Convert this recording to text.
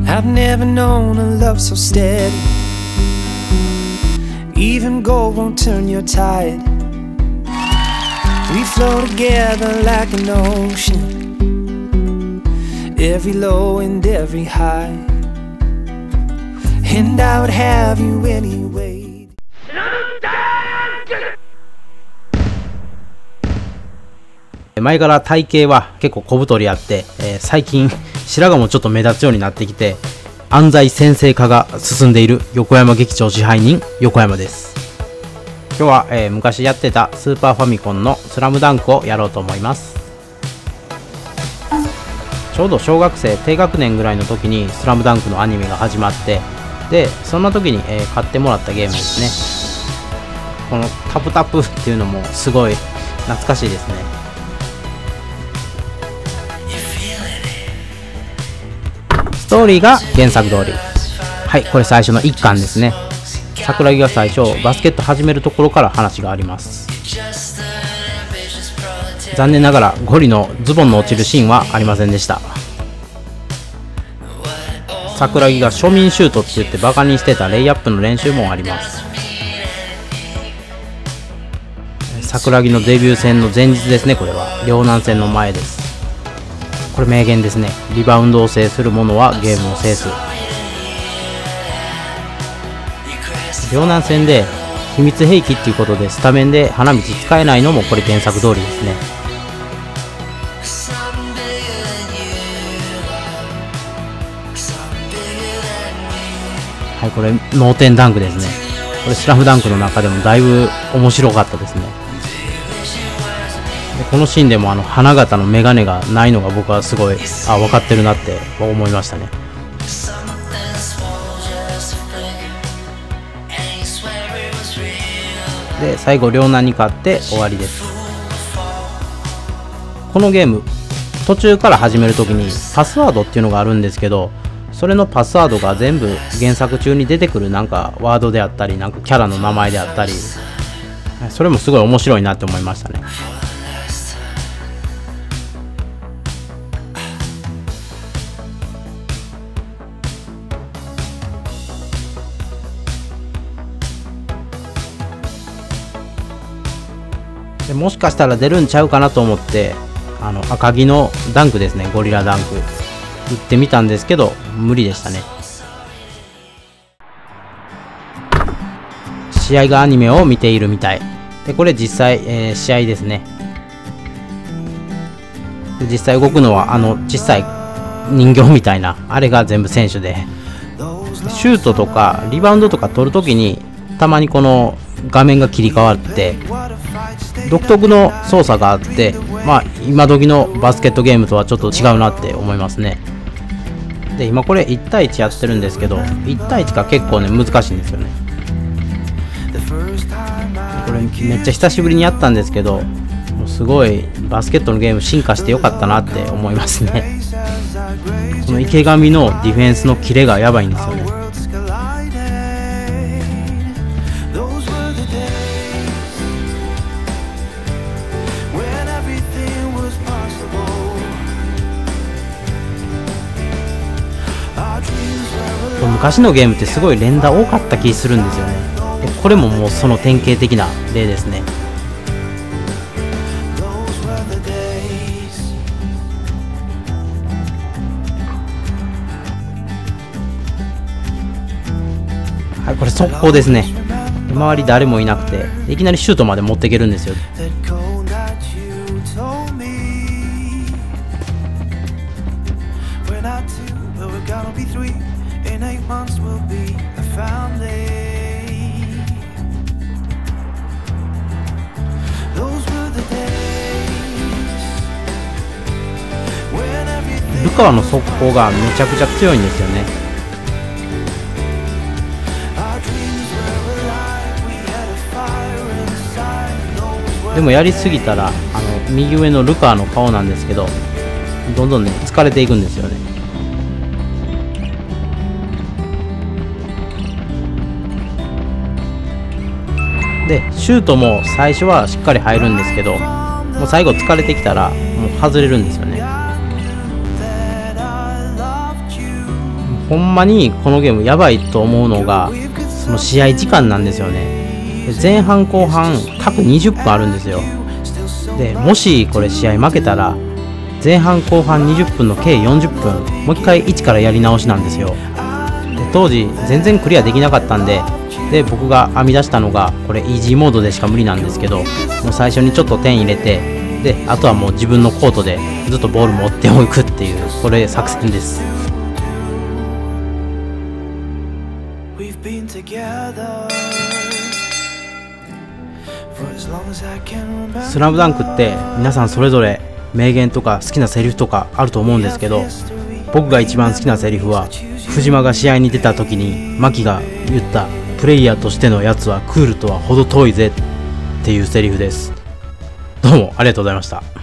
I've never known a love so steady. Even gold won't turn your tide. We flow together like an ocean, every low and every high. And I would have you anyway. 前から体型は結構小太りあって、最近白髪もちょっと目立つようになってきて、安西先生化が進んでいる横山劇場支配人横山です。今日は、昔やってたスーパーファミコンのスラムダンクをやろうと思います。ちょうど小学生低学年ぐらいの時にスラムダンクのアニメが始まって、でそんな時に、買ってもらったゲームですね。このタプタプっていうのもすごい懐かしいですね。ストーリーが原作通り。はい、これ最初の1巻ですね。桜木が最初バスケット始めるところから話があります。残念ながらゴリのズボンの落ちるシーンはありませんでした。桜木が庶民シュートって言ってバカにしてたレイアップの練習もあります。桜木のデビュー戦の前日ですね。これは陵南戦の前です。これ名言ですね。リバウンドを制する者はゲームを制す。陵南戦で秘密兵器っていうことでスタメンで花道使えないのもこれ原作通りですね。はい、これ脳天ダンクですね。これスラムダンクの中でもだいぶ面白かったですね。でこのシーンでも花形のメガネがないのが僕はすごい分かってるなって思いましたね。で最後陵南に勝って終わりです。このゲーム途中から始めるときにパスワードっていうのがあるんですけど、それのパスワードが全部原作中に出てくるなんかワードであったり、なんかキャラの名前であったり、それもすごい面白いなって思いましたね。でもしかしたら出るんちゃうかなと思って赤城のダンクですね、ゴリラダンク打ってみたんですけど無理でしたね。試合がアニメを見ているみたいで、これ実際、試合ですね。で実際動くのは小さい人形みたいなあれが全部選手で、シュートとかリバウンドとか取るときにたまにこの画面が切り替わって独特の操作があって、まあ今時のバスケットゲームとはちょっと違うなって思いますね。で今これ1対1やってるんですけど、1対1が結構ね難しいんですよね。これめっちゃ久しぶりにやったんですけど、もうすごいバスケットのゲーム進化してよかったなって思いますね。この池上のディフェンスのキレがやばいんですよね。昔のゲームってすごい連打多かった気するんですよね。でこれももうその典型的な例ですね。はい、これ速攻ですね。周り誰もいなくていきなりシュートまで持っていけるんですよ。ルカワの速攻がめちゃくちゃ強いんですよね。でもやりすぎたら右上のルカワの顔なんですけど、どんどんね疲れていくんですよね。でシュートも最初はしっかり入るんですけど、もう最後疲れてきたらもう外れるんですよね。 ほんまにこのゲームやばいと思うのがその試合時間なんですよね。前半後半各20分あるんですよ。でもしこれ試合負けたら前半後半20分の計40分もう一回1からやり直しなんですよ。で当時全然クリアできなかったんで僕が編み出したのがこれイージーモードでしか無理なんですけど、もう最初にちょっと点入れてあとはもう自分のコートでずっとボール持っておくっていうこれ作戦です。スラムダンクって皆さんそれぞれ名言とか好きなセリフとかあると思うんですけど、僕が一番好きなセリフは藤間が試合に出た時に牧が言ったプレイヤーとしてのやつはクールとは程遠いぜっていうセリフです。どうもありがとうございました。